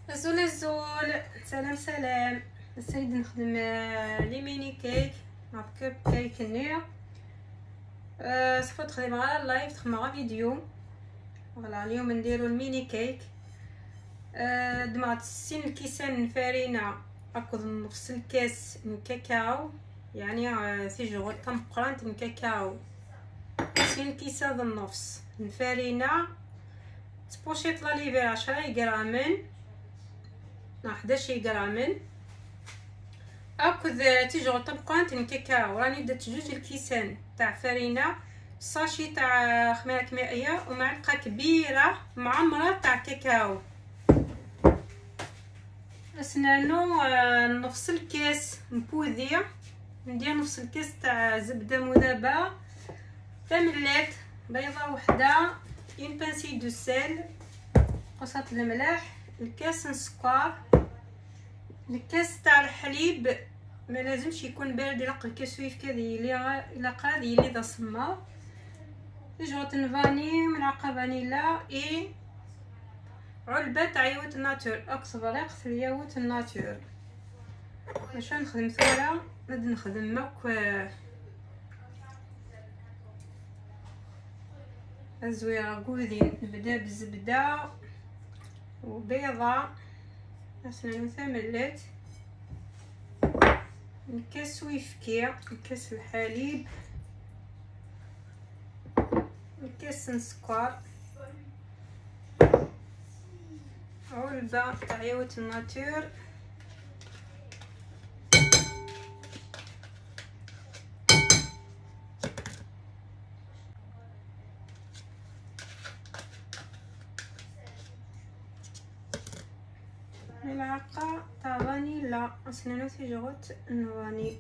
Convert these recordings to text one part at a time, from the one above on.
الزول سلام سلام. السيد نخدم لي ميني كيك مع كوب كيك النير. صفات خدمة على اللايف، تخدم على فيديو. فوالا اليوم نديرو الميني كيك. دمعت 60 الكيسان فارينة اخذ نص الكاس من كاكاو، يعني سيجو تم قرانت من كاكاو 60 كيسة ذا النص الفارينة. سبوشيط لا ليفر 10 غرام 11 غرام. اخذ تيجو طبقات من كاكاو، راني درت 2 الكيسان تاع فرينه، ساشي تاع خميره مائيه ومعلقه كبيره معمره تاع كاكاو. اسنانو نص الكاس مبوذيه، ندير نص الكاس تاع زبده مذابه، تملات بيضه وحده، اون بانسي دو سيل، قصه الملح، الكاس سكر، الكاس تاع الحليب ما لازمش يكون بارد، يلق الكاس كذا الى قاد يلي ذا صما، جوطن فاني، ملعقه فانيلا، اي علبه تاع ياوت ناتور، اقصى فريق ياوت الناتور. باش نخدم ثوره نبدا نخدم ماك الزويره كوذين. نبدا بالزبده وبيضه، مثلا ثملت الكاس ويفكي، الكاس الحليب، الكاس سكر، علبة تاع ياوت الناتور، ملعقة تاع فانيلا، اصلا نسي جغت الفاني.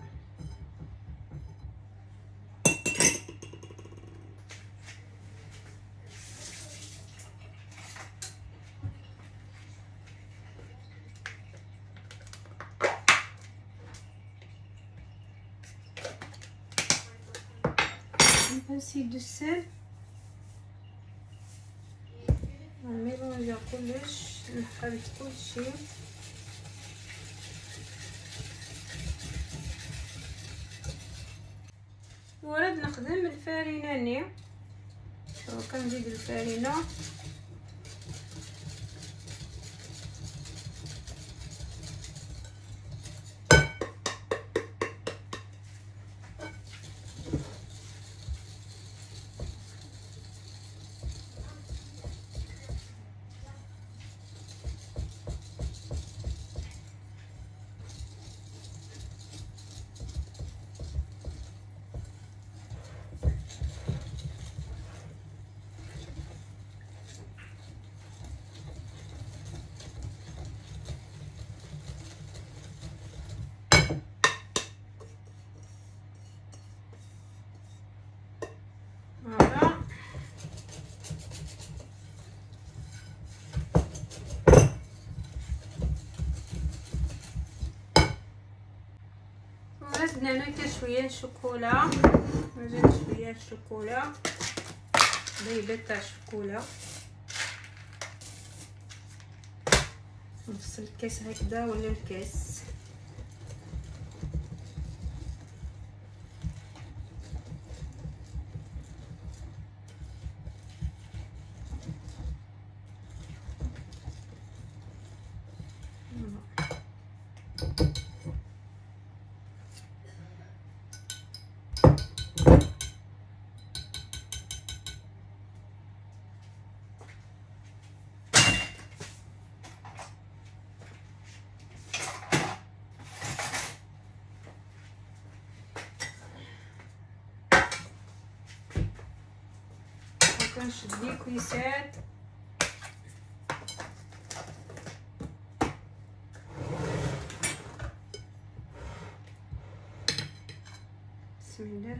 نسي دو سيل، نميلونجا كلش، نخلط كلشي. ورد نخدم الفارينة ني، كنزيد الفارينة هذا. وزدنا هناك شويه شوكولا، نزيد شويه شوكولا، بيضه تاع شوكولا، نص الكاس هكذا ولا الكاس. كنشد لي كويسات، بسم الله.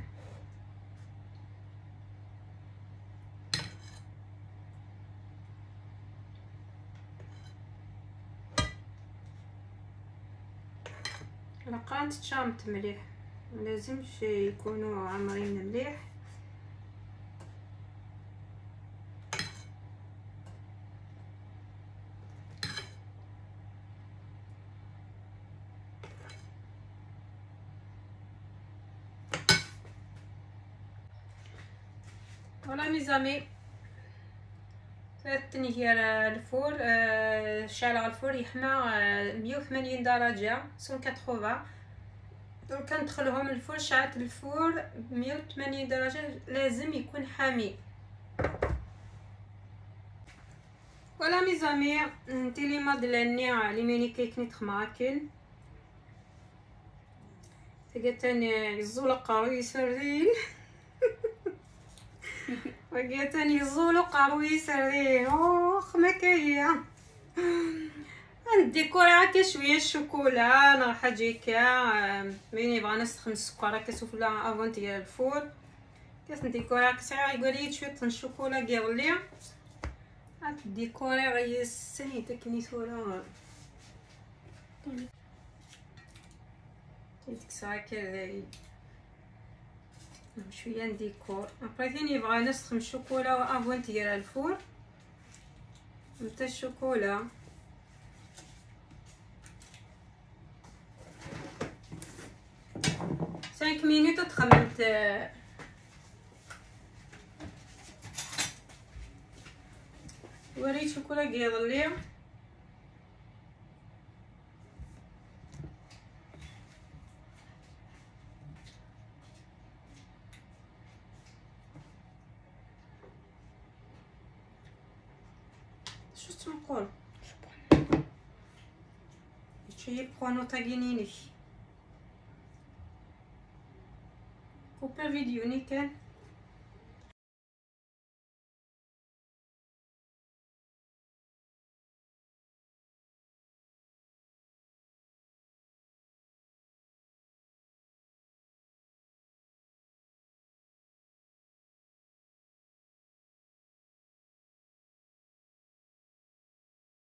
لقات تشامت مليح، ملازمش يكونوا عامرين مليح. فوالا ميزامي ثاني هي الفور شعل الفور يحمى 180 درجه 180. دونك كندخلهم الفور. شعلت الفور 180 درجه، لازم يكون حامي. فوالا ميزامي نتيلي مادلاني لي ميني كيك نتخماكن تقتني يزولق قروي سرين وقتني يزولق قروي سرين اخ ما كايا نديكوري هكا شويه الشوكولا انا راح اجيكا مين بغا نسخن السكر هكا سوفلا افون ديال الفور كاس نديكوري هكا صغير يقول لي شويه الشوكولا كيغلي هاد الديكوري غير السنيته كنيتولا كيتكسر هكا شويه نديكور. ابري ثاني بغا نسخن الشوكولا افون ديال الفور نتا الشوكولا cinq minutes تخممت وريت شوكولا كيغلي شو تنقول شي بخونو طاقينيني كوبا فيديو نيكال